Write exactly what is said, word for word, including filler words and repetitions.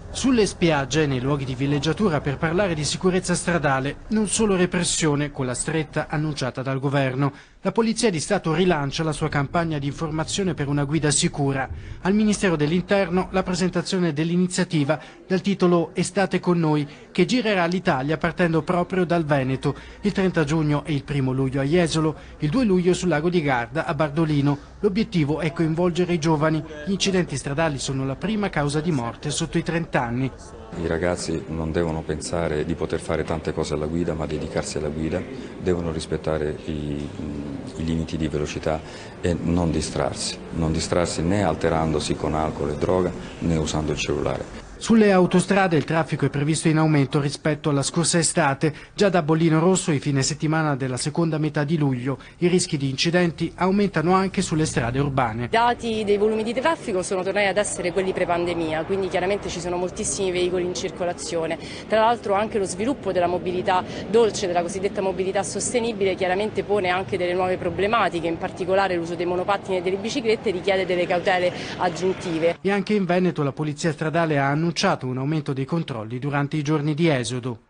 Sulle spiagge e nei luoghi di villeggiatura per parlare di sicurezza stradale, non solo repressione con la stretta annunciata dal governo. La Polizia di Stato rilancia la sua campagna di informazione per una guida sicura. Al Ministero dell'Interno la presentazione dell'iniziativa dal titolo Estate con noi, che girerà l'Italia partendo proprio dal Veneto. Il trenta giugno e il primo luglio a Jesolo, il due luglio sul lago di Garda a Bardolino. L'obiettivo è coinvolgere i giovani. Gli incidenti stradali sono la prima causa di morte sotto i trenta anni. I ragazzi non devono pensare di poter fare tante cose alla guida, ma dedicarsi alla guida, devono rispettare i, i limiti di velocità e non distrarsi, non distrarsi né alterandosi con alcol e droga né usando il cellulare. Sulle autostrade il traffico è previsto in aumento rispetto alla scorsa estate. Già da Bollino Rosso i fine settimana della seconda metà di luglio i rischi di incidenti aumentano anche sulle strade urbane. I dati dei volumi di traffico sono tornati ad essere quelli pre-pandemia, quindi chiaramente ci sono moltissimi veicoli in circolazione. Tra l'altro anche lo sviluppo della mobilità dolce, della cosiddetta mobilità sostenibile, chiaramente pone anche delle nuove problematiche, in particolare l'uso dei monopattini e delle biciclette richiede delle cautele aggiuntive. E anche in Veneto la polizia stradale ha annunciato un aumento dei controlli durante i giorni di esodo.